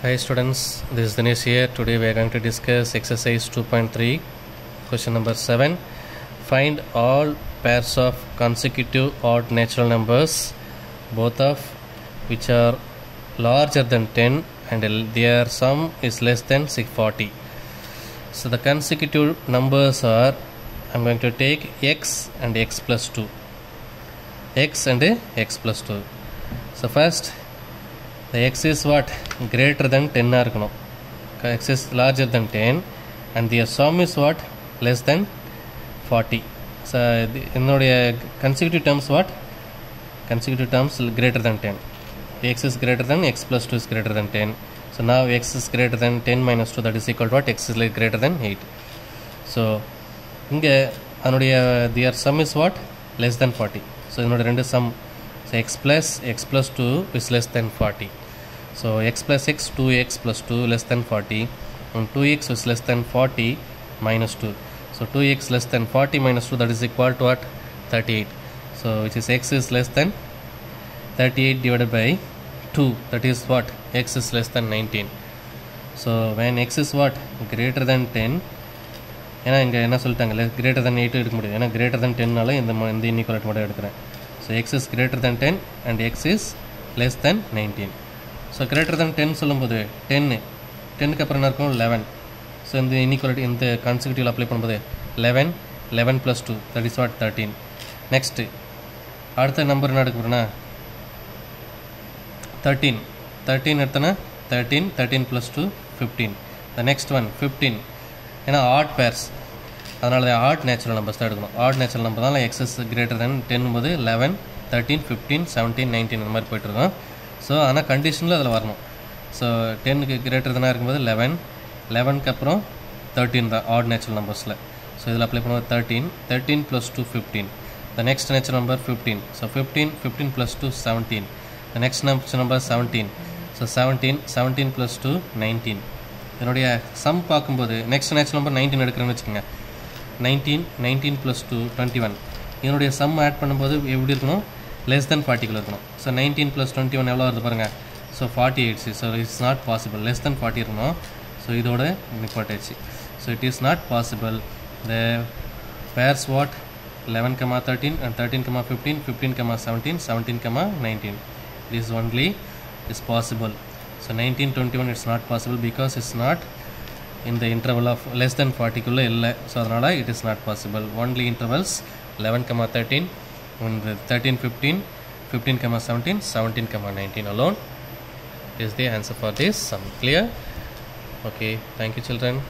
Hi students, this is Dinesh here. Today we are going to discuss exercise 2.3, question number 7. Find all pairs of consecutive odd natural numbers, both of which are larger than 10 and their sum is less than 640. So the consecutive numbers are, I am going to take x and x plus 2. X and x plus 2. So first, the x is what? Greater than 10 are x is larger than 10 and the sum is what? Less than 40. So in the consecutive terms what? Consecutive terms greater than 10. X is greater than x plus 2 is greater than 10. So now x is greater than 10 minus 2, that is equal to what? X is greater than 8. So their sum is what? Less than 40. So in sum, so x plus 2 is less than 40. So x plus x, 2x plus 2 less than 40, and 2x is less than 40 minus 2. So 2x less than 40 minus 2, that is equal to what? 38. So which is x is less than 38 divided by 2, that is what? X is less than 19. So when x is what? Greater than 10, greater than 8 greater than 10 இந்த inequality மட்டும் எடுக்கிறேன். So x is greater than 10 and x is less than 19. So greater than 10 சொல்லும்போது 10 க்கு அப்புறம் என்ன இருக்கும்? 11. So இந்த inequality இந்த consecutive apply பண்ணும்போது 11 plus 2, that is what? 13. Next அடுத்த நம்பர் என்ன எடுக்கறேன்னா 13 எடுத்தனா 13 plus 2 15. The next one 15. ஏன்னா odd pairs, அதனால odd natural numbers தான் எடுக்கணும். odd natural number தான் x is greater than 10 போது 11 13 15 17 19 இந்த மாதிரி போயிட்டு இருக்கும். ஸோ ஆனால் கண்டிஷனில் அதில் வரணும். ஸோ 10க்கு கிரேட்டர் தானாக இருக்கும்போது 11க்கு அப்புறம் 13 தான் ஆட் நேச்சுரல் நம்பர்ஸில். ஸோ இதில் அப்ளை பண்ணும்போது 13 plus 2 15. The next natural number 15. So 15 plus 2 17. The next natural number 17. So 17 plus 2 19. என்னுடைய சம் பார்க்கும்போது நெக்ஸ்ட் நேச்சுரல் நம்பர் 19 எடுக்கிறேன்னு வச்சுக்கோங்க. 19 plus 2 21. இதனுடைய சம் ஆட் பண்ணும்போது எப்படி இருக்கணும்? less than 40 இருக்கணும். ஸோ 19 plus 21 எவ்வளோ வருது பாருங்கள். So 48. So it's not possible. less than 40 இருக்கணும். ஸோ இதோட நிப்பாட்டாச்சு. So it is not possible. The pairs what? 11, 13 and 13, 15, 15, 17, 17, 19. It is only is possible. So 19, 21 it's not possible because it's not in the interval of less than 40 kulla illa. So adanaala it is not possible. Only intervals 11, 13 and 13, 15, 15, 17, 17, 19 alone is the answer for this sum. Clear? Okay, thank you children.